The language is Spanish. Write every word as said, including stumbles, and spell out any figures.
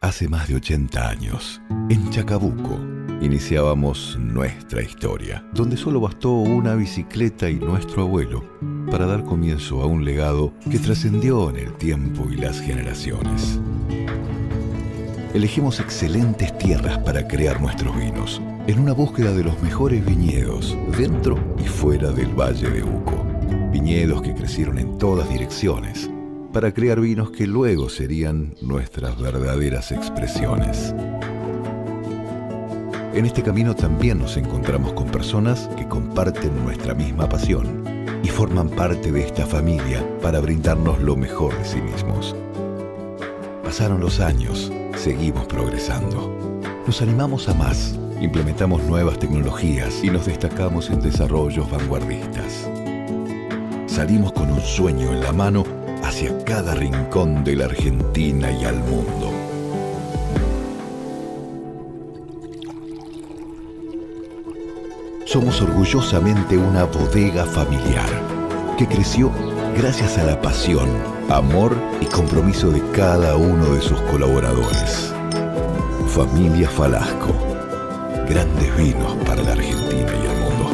Hace más de ochenta años, en Chacabuco, iniciábamos nuestra historia, donde solo bastó una bicicleta y nuestro abuelo para dar comienzo a un legado que trascendió en el tiempo y las generaciones. Elegimos excelentes tierras para crear nuestros vinos, en una búsqueda de los mejores viñedos, dentro y fuera del Valle de Uco. Viñedos que crecieron en todas direcciones, para crear vinos que luego serían nuestras verdaderas expresiones. En este camino también nos encontramos con personas que comparten nuestra misma pasión y forman parte de esta familia para brindarnos lo mejor de sí mismos. Pasaron los años, seguimos progresando. Nos animamos a más, implementamos nuevas tecnologías y nos destacamos en desarrollos vanguardistas. Salimos con un sueño en la mano hacia cada rincón de la Argentina y al mundo. Somos orgullosamente una bodega familiar que creció gracias a la pasión, amor y compromiso de cada uno de sus colaboradores. Familia Falasco. Grandes vinos para la Argentina y el mundo.